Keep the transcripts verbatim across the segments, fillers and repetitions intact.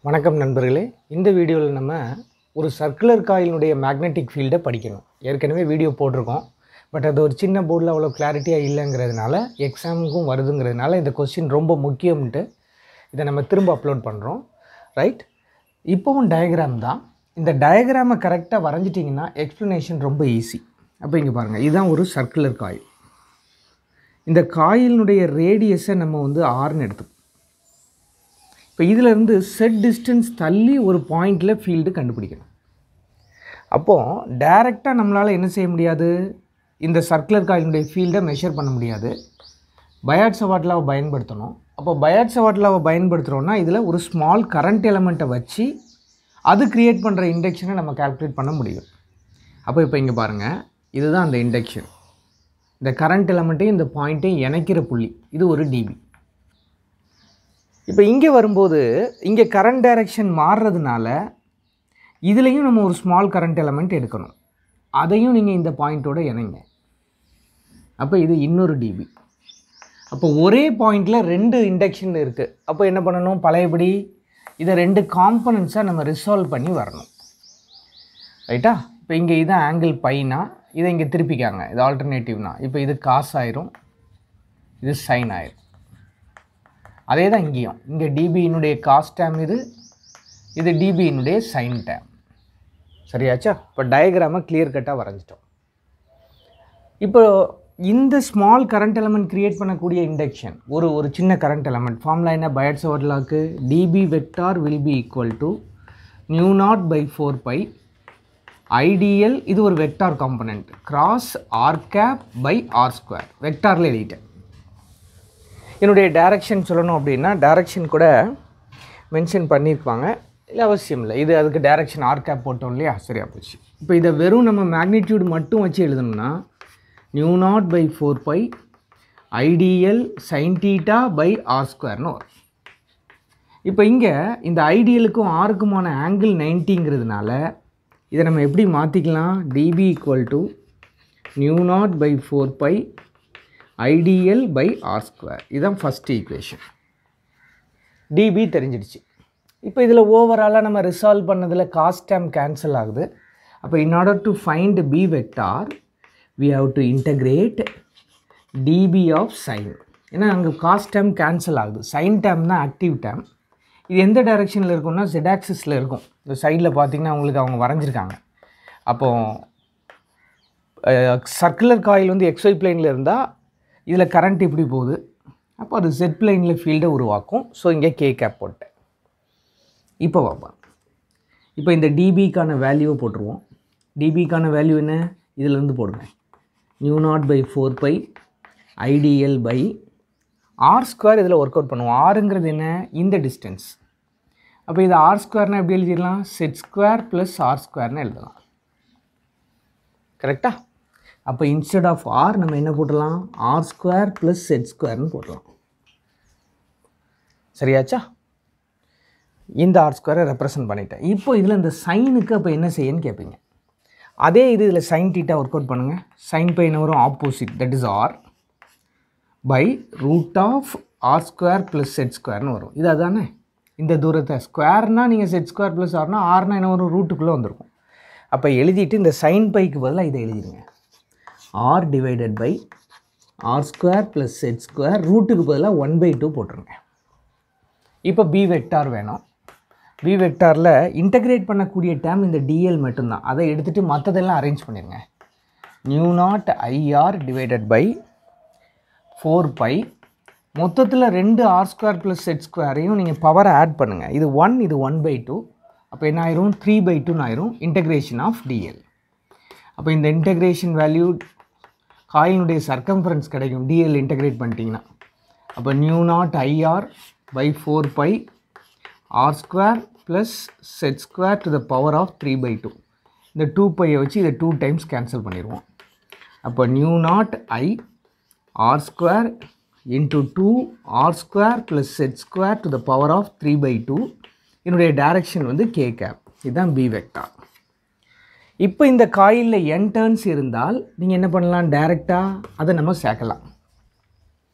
வணக்கம் நண்பர்களே, இந்த வீடியோவில் நம்ம ஒரு சர்க்குலர் காயிலுடைய மேக்னெட்டிக் ஃபீல்டை படிக்கணும். ஏற்கனவே வீடியோ போட்டிருக்கோம், பட் அது ஒரு சின்ன போர்டில் அவ்வளோ கிளாரிட்டியாக இல்லைங்கிறதுனால எக்ஸாமுக்கும் வருதுங்கிறதுனால இந்த கொஸ்டின் ரொம்ப முக்கியம்ன்ட்டு இதை நம்ம திரும்ப அப்லோட் பண்ணுறோம். ரைட், இப்போவும் டயக்ராம் தான். இந்த டயக்ராமை கரெக்டாக வரைஞ்சிட்டிங்கன்னா எக்ஸ்ப்ளனேஷன் ரொம்ப ஈஸி. அப்போ இங்கே பாருங்கள், இதுதான் ஒரு சர்க்குலர் காயில். இந்த காயிலுடைய ரேடியஸை நம்ம வந்து ஆர்னு எடுத்துப்போம். இப்போ இதிலேருந்து செட் டிஸ்டன்ஸ் தள்ளி ஒரு பாயிண்டில் ஃபீல்டு கண்டுபிடிக்கணும். அப்போது டைரெக்டாக நம்மளால் என்ன செய்ய முடியாது, இந்த சர்க்குலர் காயிலுடைய ஃபீல்டை மெஷர் பண்ண முடியாது. பயாட்-சவார்ட் லாவை பயன்படுத்தணும். அப்போ பயாட்-சவார்ட் லாவை பயன்படுத்துகிறோன்னா இதில் ஒரு ஸ்மால் கரண்ட் எலமெண்ட்டை வச்சு அது க்ரியேட் பண்ணுற இண்டக்ஷனை நம்ம கால்குலேட் பண்ண முடியும். அப்போ இப்போ இங்கே பாருங்கள், இதுதான் அந்த இண்டக்ஷன். இந்த கரண்ட் எலமெண்ட்டையும் இந்த பாயிண்ட்டையும் இணைக்கிற புள்ளி, இது ஒரு டிபி. இப்போ இங்கே வரும்போது இங்கே கரண்ட் டைரெக்ஷன் மாறுறதுனால இதுலேயும் நம்ம ஒரு ஸ்மால் கரண்ட் எலமெண்ட் எடுக்கணும். அதையும் நீங்கள் இந்த பாயிண்ட்டோடு இணைங்க. அப்போ இது இன்னொரு டிபி. அப்போ ஒரே பாயிண்டில் ரெண்டு இண்டக்ஷன் இருக்குது. அப்போ என்ன பண்ணணும், பழையபடி இதை ரெண்டு காம்பனன்ட்ஸாக நம்ம ரிசால்வ் பண்ணி வரணும். ரைட்டா? இப்போ இங்கே இதுதான் ஆங்கிள் பைனா, இதை இங்கே திருப்பிக்காங்க, இது ஆல்டர்னேட்டிவ்னா. இப்போ இது காஸ் ஆயிரும், இது சைன் ஆயிரும். அதே தான் இங்கேயும். இங்கே டிபியினுடைய காஸ் டேம் இது, இது டிபியினுடைய சைன் டேம். சரியாச்சா? இப்போ டயக்ராமை கிளியர் கட்டாக வரைஞ்சிட்டோம். இப்போ இந்த ஸ்மால் கரண்ட் எலமெண்ட் க்ரியேட் பண்ணக்கூடிய இண்டக்ஷன் ஒரு ஒரு சின்ன கரண்ட் எலமெண்ட் ஃபார்முலா என்ன, Biot Savart law dB vector will be equal to mu naught by four pi I dl, இது ஒரு vector component, cross R cap by R square. வெக்டாரில் எழுதிட்டேன். என்னுடைய டைரக்ஷன் சொல்லணும் அப்படின்னா டைரக்ஷன் கூட மென்ஷன் பண்ணியிருப்பாங்க, இல்லை அவசியம் இல்லை. இது அதுக்கு டைரக்ஷன் ஆர் கேப் போட்டோம் இல்லையா, சரியாக போச்சு. இப்போ இதை வெறும் நம்ம மேக்னிடியூட் மட்டும் வச்சு எழுதணும்னா mu naught by four pi I dl sine theta by R ஸ்கொயர்னு வரும். இப்போ இங்கே இந்த ஐடியலுக்கும் ஆருக்குமான ஆங்கிள் நைன்ட்டிங்கிறதுனால இதை நம்ம எப்படி மாற்றிக்கலாம், dB equal to mu naught by four pi I dl by R square. இதுதான் ஃபஸ்ட்டு ஈக்குவேஷன். டிபி தெரிஞ்சிடுச்சு. இப்போ இதில் ஓவராலாக நம்ம ரிசால்வ் பண்ணதில் காஸ் டேம் கேன்சல் ஆகுது. அப்போ in order to find B vector we have to integrate dB of sine. ஏன்னா அங்கே காஸ் டேம் கேன்சல் ஆகுது, சைன் டேம் தான் ஆக்டிவ் டேம். இது எந்த டைரெக்ஷனில் இருக்கும்னா ஜெட் ஆக்சிஸில் இருக்கும். இந்த சைடில் பார்த்திங்கன்னா உங்களுக்கு அவங்க வரைஞ்சிருக்காங்க. அப்போது சர்க்குலர் காயில் வந்து எக்ஸ்ஒய் பிளேனில் இருந்தால் இதில் கரண்ட் இப்படி போகுது, அப்போ அது ஜெட் பிளைனில் ஃபீல்டை உருவாக்கும். ஸோ இங்கே கே கேப் போட்டேன். இப்போ பார்ப்போம். இப்போ இந்த டிபிக்கான வேல்யூவை போட்டுருவோம். டிபிக்கான வேல்யூ என்ன, இதிலேருந்து போடுங்க, mu naught by four pi I dl by R square. இதில் ஒர்க் அவுட் பண்ணுவோம். ஆறுங்கிறது என்ன, இந்த டிஸ்டன்ஸ். அப்போ இது ஆர் ஸ்கொயர்னால் எப்படி எழுதிடலாம், செட் ஸ்கொயர் ப்ளஸ் ஆர் ஸ்கொயர்னு எழுதலாம். கரெக்டாக? அப்போ இன்ஸ்டெட் ஆஃப் ஆர் நம்ம என்ன போட்டலாம், ஆர் ஸ்கொயர் ப்ளஸ் செட் ஸ்கொயர்னு போட்டலாம். சரியாச்சா? இந்த ஆர் ஸ்கொயரை ரெப்ரசன்ட் பண்ணிட்டேன். இப்போ இதில் இந்த சைனுக்கு அப்போ என்ன செய்யன்னு கேட்பீங்க. அதே இது இதில் சைன் தீட்டா ஒர்க் அவுட் பண்ணுங்கள். சைன் பை என்ன வரும், opposite, that is R by root of R square plus Z square வரும். இது அதானே, இந்த தூரத்தை ஸ்கொயர்னால் நீங்கள் செட் ஸ்கொயர் ப்ளஸ் ஆர்னால் ஆர்னால் என்ன வரும், ரூட்டுக்குள்ளே வந்திருக்கும். அப்போ எழுதிட்டு இந்த சைன் பைக்கு பதிலாக இதை எழுதிடுங்க, r divided by r square plus z square, ரூட்டுக்கு பதிலாக ஒன் பை டூ போட்டுருங்க. இப்போ b வெக்டார் வேணும். b வெக்டாரில் இன்டகிரேட் பண்ணக்கூடிய டேம் இந்த dl மட்டும்தான். அதை எடுத்துகிட்டு மற்றதெல்லாம் அரேஞ்ச் பண்ணிடுங்க. Mu naught IR divided by four pi, மொத்தத்தில் ரெண்டு ஆர் ஸ்கொயர் ப்ளஸ் செட் ஸ்கொயரையும் நீங்கள் பவரை ஆட் பண்ணுங்கள். இது ஒன், இது ஒன் பை டூ. அப்போ என்ன ஆயிரும், த்ரீ பை டூன்னு ஆயிரும், இன்டகிரேஷன் ஆஃப் டிஎல். அப்போ இந்த இன்டகிரேஷன் வேல்யூ காயினுடைய சர்க்கம்ஃபரன்ஸ் கிடைக்கும், டிஎல் இன்டகிரேட் பண்ணிட்டீங்கன்னா. அப்போ mu naught IR by four pi R square plus Z square to the power of three by two. இந்த டூ பையை வச்சு இதை டூ டைம்ஸ் கேன்சல் பண்ணிடுவோம். அப்போ mu naught I R square into two R square plus Z square to the power of three by two. என்னுடைய direction வந்து K cap. இதுதான் B vector. இப்போ இந்த காயிலில் n டர்ன்ஸ் இருந்தால் நீங்கள் என்ன பண்ணலாம், டைரெக்டாக அதை நம்ம சேர்க்கலாம்.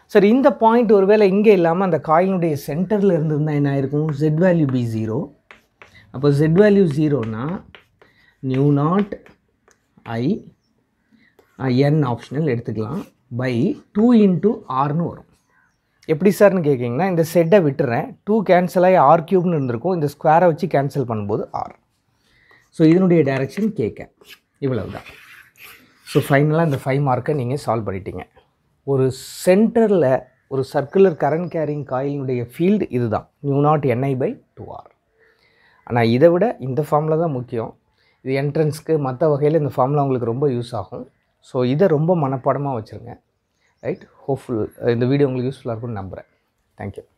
சரி, இந்த பாயிண்ட் ஒருவேளை இங்கே இல்லாமல் அந்த காயினுடைய சென்டரில் இருந்திருந்தால் என்ன ஆயிருக்கும்? Z value be zero. அப்போ Z வேல்யூ ஜீரோனா mu naught I N optional எடுத்துக்கலாம் பை டூ இன்ட்டு ஆர்னு வரும். எப்படி சார்னு கேட்குறீங்கன்னா, இந்த செட்டை விட்டுறேன், டூ கேன்சல் ஆகி ஆர் க்யூப்னு இருந்திருக்கும், இந்த ஸ்கொயரை வச்சு கேன்சல் பண்ணும்போது ஆர். ஸோ இதனுடைய டைரெக்ஷன் கேட்க இவ்வளவு தான். ஸோ ஃபைனலாக இந்த ஃபைவ் மார்க்கை நீங்கள் சால்வ் பண்ணிட்டீங்க. ஒரு சென்டரில் ஒரு சர்க்குலர் கரண்ட் கேரிங் காயிலினுடைய ஃபீல்டு இது தான், mu naught NI by two R. ஆனால் இதை விட இந்த ஃபார்முலா தான் முக்கியம். இது என்ட்ரன்ஸ்க்கு மற்ற வகையில் இந்த ஃபார்முலா உங்களுக்கு ரொம்ப யூஸ் ஆகும். ஸோ இதை ரொம்ப மனப்பாடமாக வச்சுருங்க. ரைட், ஹோப்ஃபுல் இந்த வீடியோ உங்களுக்கு யூஸ்ஃபுல்லாக இருக்கும்னு நம்புகிறேன். தேங்க்யூ.